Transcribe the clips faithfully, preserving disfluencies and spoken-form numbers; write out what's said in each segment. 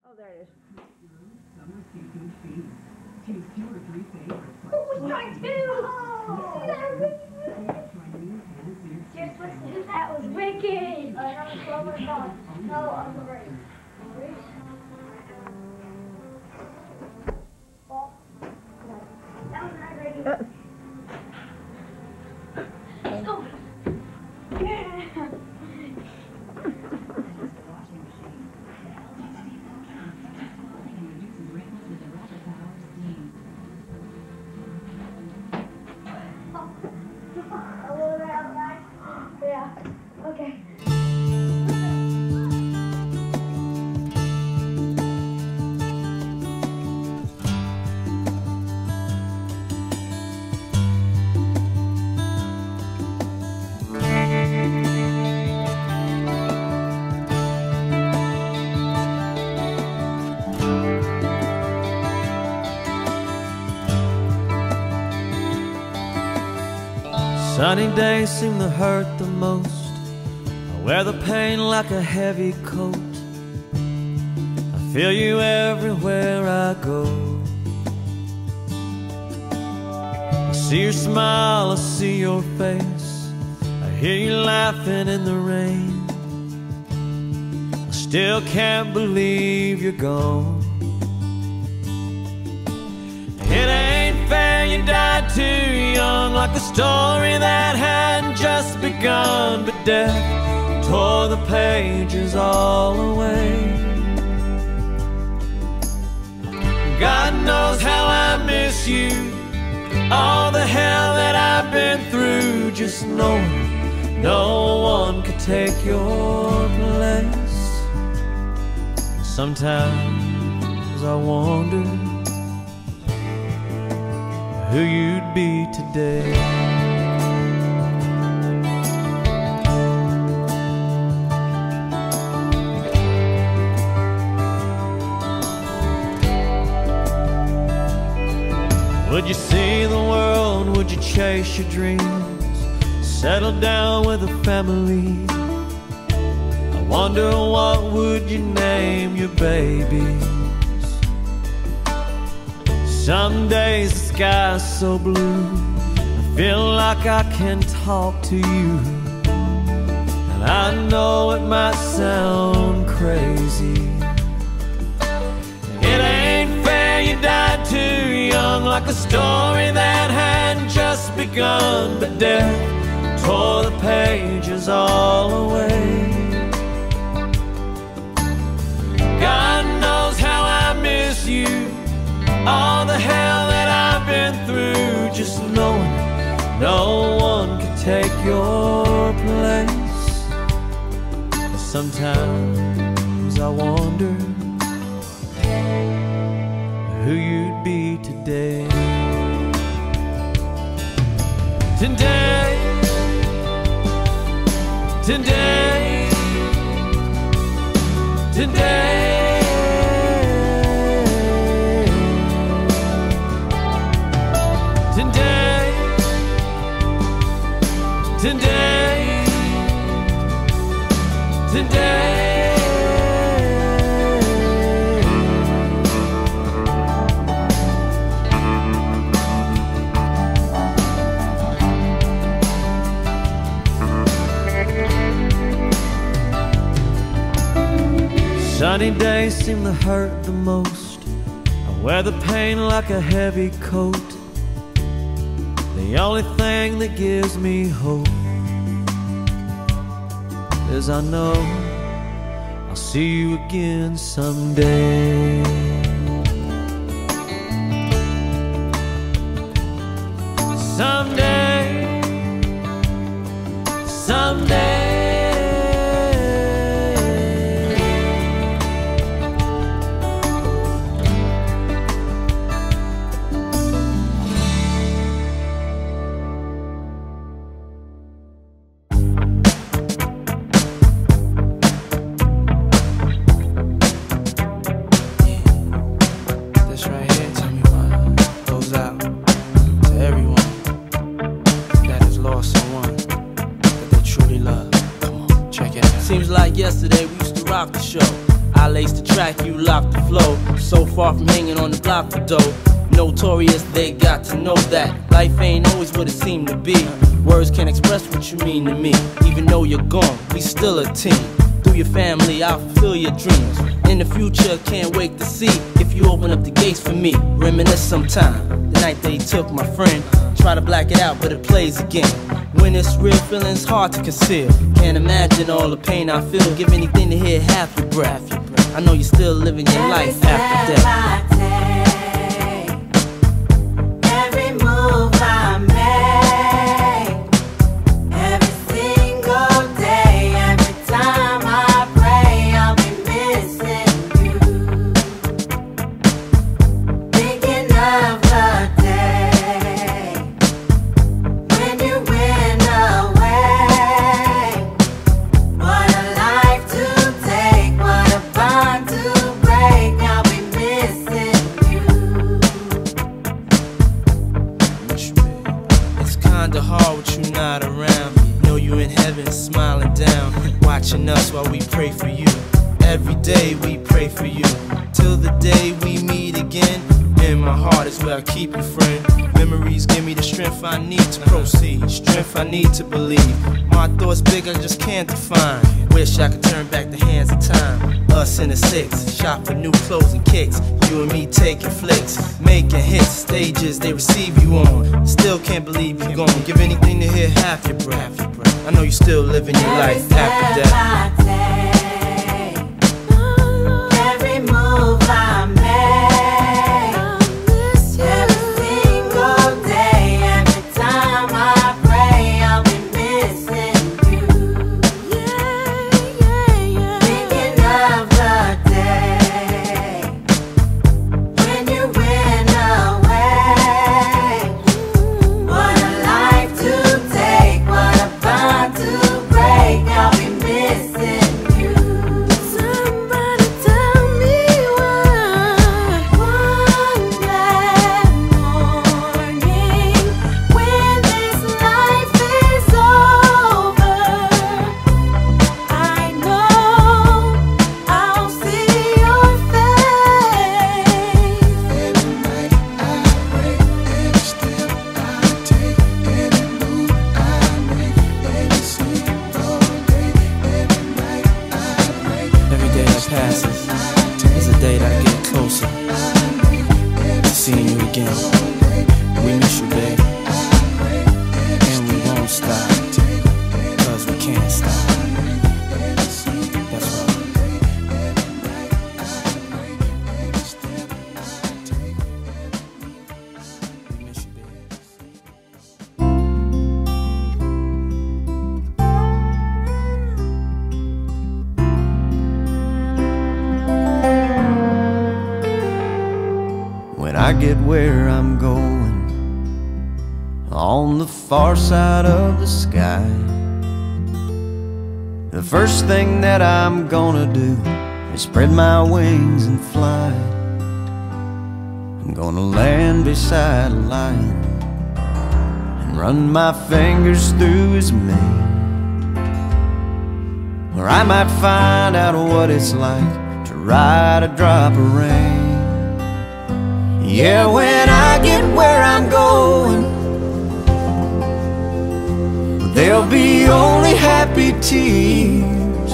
Oh, there it is. Oh, we got two! Just listen, that was wicked! Uh, that was so much fun. No, on the break. Well, that was not ready. Let's go! Yeah! A little bit outside? Yeah. Okay. Sunny days seem to hurt the most. I wear the pain like a heavy coat. I feel you everywhere I go. I see your smile, I see your face. I hear you laughing in the rain. I still can't believe you're gone. It ain't fair you died too young, like a story that hadn't just begun. But death tore the pages all away. God knows how I miss you, all the hell that I've been through. Just knowing no one could take your place. Sometimes I wonder who you'd be today. Would you see the world? Would you chase your dreams? Settle down with a family? I wonder what would you name your babies? Some days the sky's so blue, I feel like I can talk to you. And I know it might sound crazy. It ain't fair you died too young, like a story that hadn't just begun. But death tore the pages all away. God knows how I miss you, all the hell that I've been through. Just knowing no one could take your place. Sometimes I wonder who you'd be today. Today, today, today. Today, today, sunny days seem to hurt the most. I wear the pain like a heavy coat. The only thing that gives me hope is I know I'll see you again someday. Someday, someday. Seems like yesterday we used to rock the show. I I laced the track, you locked the flow. So far from hanging on the block for dough. Notorious, they got to know that life ain't always what it seemed to be. Words can't express what you mean to me. Even though you're gone, we still a team. Through your family, I'll fulfill your dreams. In the future, can't wait to see if you open up the gates for me. Reminisce sometime, the night they took my friend. Try to black it out, but it plays again. When it's real, feeling's hard to conceal. Can't imagine all the pain I feel. Give anything to hear half your breath. I know you're still living your life after death. Hard with you not around. Know you in heaven smiling down, watching us while we pray for you. Every day we pray for you, till the day we meet again. In my heart is where I keep you, friend. Memories give me the strength I need to proceed, strength I need to believe. My thoughts big, I just can't define. Wish I could turn back the hands of time. Us in the six, shop for new clothes and kicks. You and me taking flicks, making hits, stages they receive you on. Still can't believe you're gone. Give anything to hear half your breath. I know you still living your life after death. Every move I make, every single day, every time I pray, I'll be missing you. Thinking of the day when you went away. What a life to take, what a bond to break, I'll be missing you. Somebody tell me why. One bad morning, when this life is over, I know I'll see your face. Every night I pray, every step I take, every move I make, every single day, every night I pray. Every day that passes is a day that I get closer to seeing you again. We miss you, babe, and we won't stop, cause we can't stop. That's right. We miss you, babe. When I get where I'm going, on the far side of the sky, the first thing that I'm gonna do is spread my wings and fly. I'm gonna land beside a lion and run my fingers through his mane. Or I might find out what it's like to ride a drop of rain. Yeah, when I get where I'm going, there'll be only happy tears.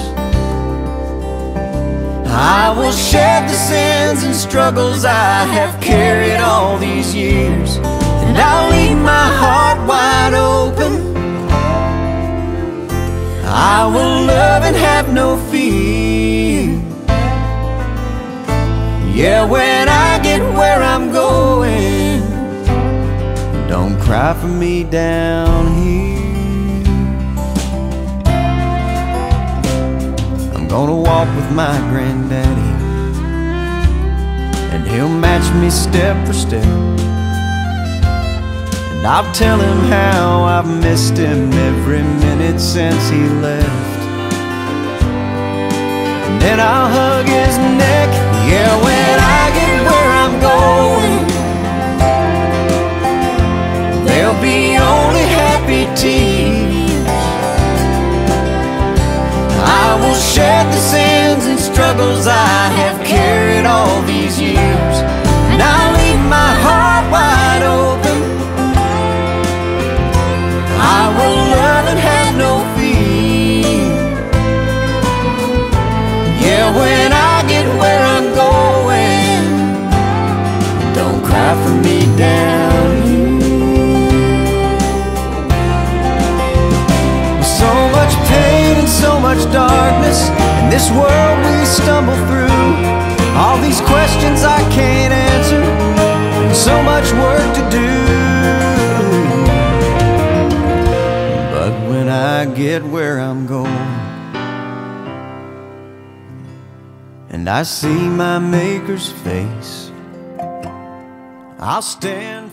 I will shed the sins and struggles I have carried all these years, and I'll leave my heart wide open. I will love and have no fear. Yeah, when I get where I'm going, don't cry for me down here. I'm gonna walk with my granddaddy, and he'll match me step for step. And I'll tell him how I've missed him every minute since he left. And then I'll hug his neck. Yeah, when I get where I'm going, there'll be only happy tears. I will shed the sins and struggles I and I see my Maker's face, I'll stand